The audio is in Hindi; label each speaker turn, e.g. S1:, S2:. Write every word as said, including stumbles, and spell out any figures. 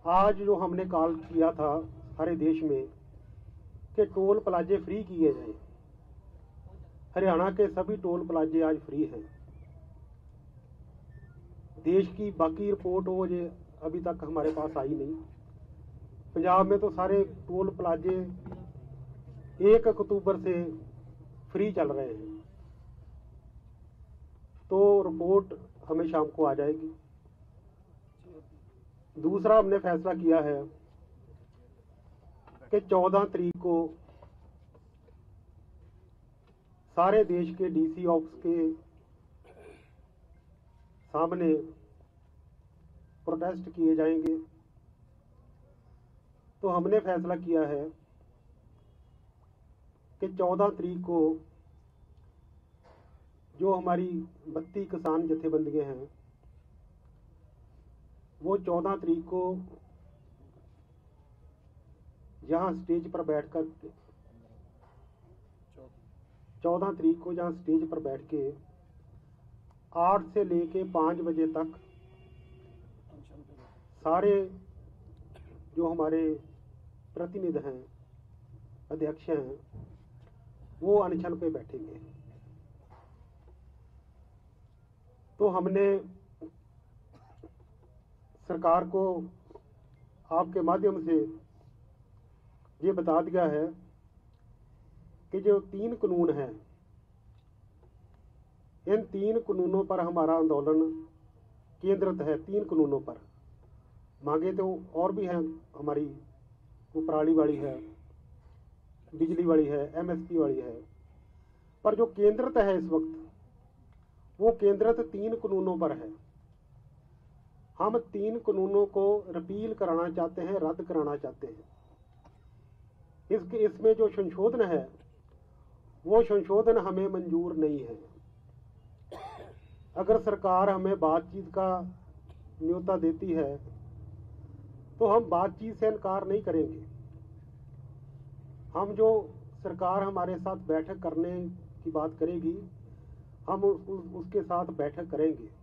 S1: आज जो हमने कॉल किया था सारे देश में कि टोल प्लाजे फ्री किए जाए, हरियाणा के सभी टोल प्लाजे आज फ्री हैं। देश की बाकी रिपोर्ट वो ये अभी तक हमारे पास आई नहीं। पंजाब में तो सारे टोल प्लाजे एक अक्टूबर से फ्री चल रहे हैं, तो रिपोर्ट हमें शाम को आ जाएगी। दूसरा हमने फैसला किया है कि चौदह तारीख को सारे देश के डीसी ऑफिस के सामने प्रोटेस्ट किए जाएंगे। तो हमने फैसला किया है कि चौदह तारीख को जो हमारी बत्ती किसान जथेबंदियां हैं वो चौदह तारीख को जहां स्टेज पर बैठकर चौदह तारीख को जहां स्टेज पर बैठ के आठ से लेके पाँच बजे तक सारे जो हमारे प्रतिनिधि हैं, अध्यक्ष हैं, वो अनशन पे बैठेंगे। तो हमने सरकार को आपके माध्यम से ये बता दिया है कि जो तीन कानून हैं, इन तीन कानूनों पर हमारा आंदोलन केंद्रित है। तीन कानूनों पर मांगे तो और भी हैं हमारी, वो पराली वाली है, बिजली वाली है, एमएसपी वाली है, पर जो केंद्रित है इस वक्त वो केंद्रित तीन कानूनों पर है। हम तीन कानूनों को रिपील कराना चाहते हैं, रद्द कराना चाहते हैं। इसके इसमें जो संशोधन है वो संशोधन हमें मंजूर नहीं है। अगर सरकार हमें बातचीत का न्योता देती है तो हम बातचीत से इनकार नहीं करेंगे। हम जो सरकार हमारे साथ बैठक करने की बात करेगी, हम उस, उसके साथ बैठक करेंगे।